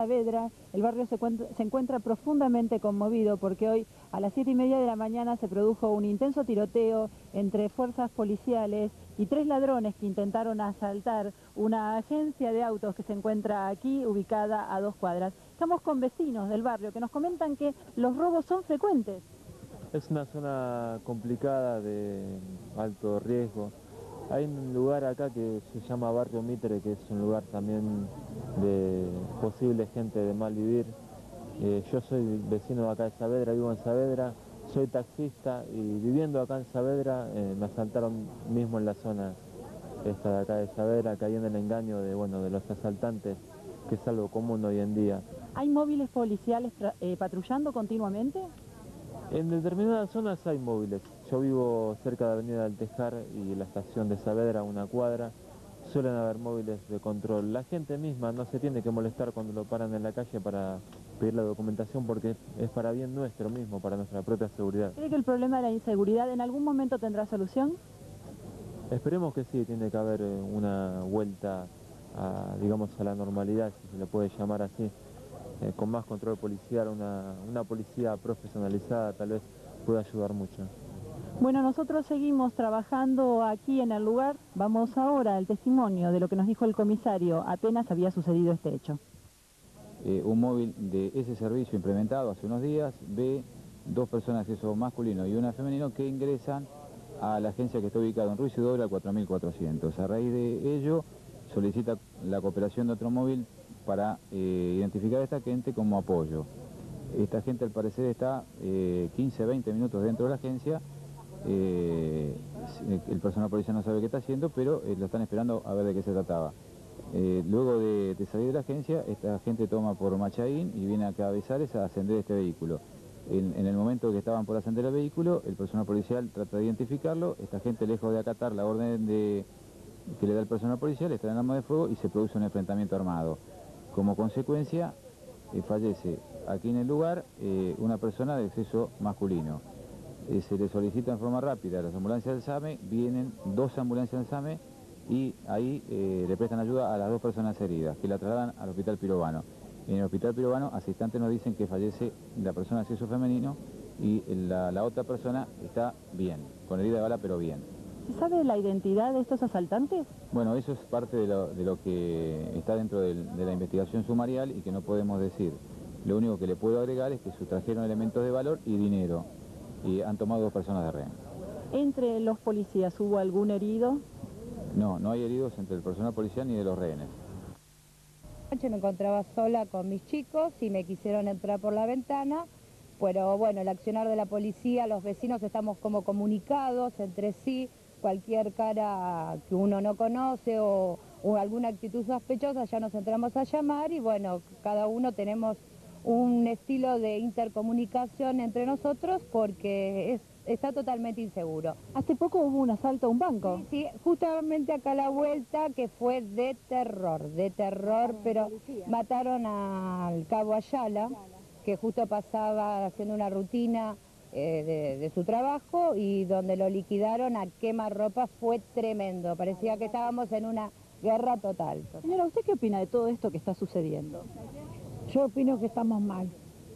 Saavedra, el barrio se encuentra profundamente conmovido porque hoy a las 7:30 de la mañana se produjo un intenso tiroteo entre fuerzas policiales y 3 ladrones que intentaron asaltar una agencia de autos que se encuentra aquí, ubicada a 2 cuadras. Estamos con vecinos del barrio que nos comentan que los robos son frecuentes. Es una zona complicada de alto riesgo. Hay un lugar acá que se llama Barrio Mitre, que es un lugar también de posible gente de mal vivir. Yo soy vecino de acá de Saavedra, vivo en Saavedra, soy taxista y viviendo acá en Saavedra me asaltaron mismo en la zona esta de acá de Saavedra, caí en el engaño de los asaltantes, que es algo común hoy en día. ¿Hay móviles policiales patrullando continuamente? En determinadas zonas hay móviles. Yo vivo cerca de Avenida del Tejar y la estación de Saavedra, una cuadra. Suelen haber móviles de control. La gente misma no se tiene que molestar cuando lo paran en la calle para pedir la documentación porque es para bien nuestro mismo, para nuestra propia seguridad. ¿Cree que el problema de la inseguridad en algún momento tendrá solución? Esperemos que sí, tiene que haber una vuelta digamos, a la normalidad, si se le puede llamar así. Con más control policial, una policía profesionalizada tal vez pueda ayudar mucho. Bueno, nosotros seguimos trabajando aquí en el lugar. Vamos ahora al testimonio de lo que nos dijo el comisario apenas había sucedido este hecho. Un móvil de ese servicio implementado hace unos días ve 2 personas, que son masculino y una femenino, que ingresan a la agencia que está ubicada en Ruiz y Doble al 4400. A raíz de ello solicita la cooperación de otro móvil para identificar a esta gente como apoyo. Esta gente al parecer está 15-20 minutos dentro de la agencia. El personal policial no sabe qué está haciendo, pero lo están esperando a ver de qué se trataba. Luego de salir de la agencia, esta gente toma por Machaín y viene a Cabezares a ascender este vehículo. En el momento que estaban por ascender el vehículo, el personal policial trata de identificarlo. Esta gente, lejos de acatar la orden que le da el personal policial, está en arma de fuego y se produce un enfrentamiento armado. Como consecuencia, fallece aquí en el lugar una persona de sexo masculino. Se le solicita en forma rápida a las ambulancias del SAME, vienen 2 ambulancias del SAME y ahí le prestan ayuda a las 2 personas heridas, que la trasladan al Hospital Pirovano. En el Hospital Pirovano, a ese instante nos dicen que fallece la persona de sexo femenino y la otra persona está bien, con herida de bala, pero bien. ¿Se sabe la identidad de estos asaltantes? Bueno, eso es parte de lo que está dentro de la investigación sumarial y que no podemos decir. Lo único que le puedo agregar es que sustrajeron elementos de valor y dinero y han tomado 2 personas de rehén. ¿Entre los policías hubo algún herido? No, no hay heridos entre el personal policial ni de los rehenes. Anoche me encontraba sola con mis chicos y me quisieron entrar por la ventana, pero bueno, el accionar de la policía, los vecinos estamos como comunicados entre sí, cualquier cara que uno no conoce o alguna actitud sospechosa ya nos entramos a llamar y bueno, cada uno tenemos un estilo de intercomunicación entre nosotros porque está totalmente inseguro. Hace poco hubo un asalto a un banco. Sí, justamente acá a la vuelta, que fue de terror, pero mataron al cabo Ayala, que justo pasaba haciendo una rutina de su trabajo y donde lo liquidaron a quemarropa. Fue tremendo, parecía que estábamos en una guerra total. Señora, ¿usted qué opina de todo esto que está sucediendo? Yo opino que estamos mal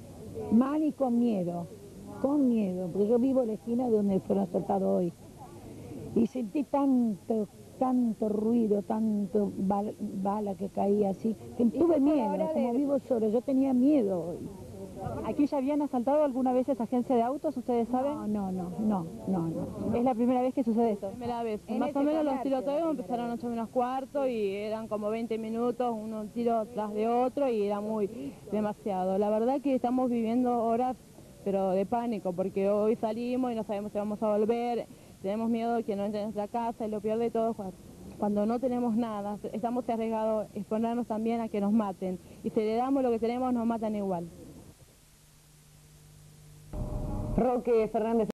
y con miedo, porque yo vivo en la esquina de donde fueron asaltados hoy y sentí tanto ruido, tanto bala que caía así, que tuve miedo, como vivo solo, yo tenía miedo hoy. ¿Aquí ya habían asaltado alguna vez esa agencia de autos, ustedes saben? No. ¿Es la primera vez que sucede esto? Primera vez. Más o menos los tiroteos empezaron a 8 menos cuarto y eran como 20 minutos, uno tiro tras de otro y era demasiado. La verdad que estamos viviendo horas, pero de pánico, porque hoy salimos y no sabemos si vamos a volver, tenemos miedo de que no entre en nuestra casa y lo peor de todo, cuando no tenemos nada, estamos arriesgados a exponernos también a que nos maten. Y si le damos lo que tenemos, nos matan igual. Roque Fernández.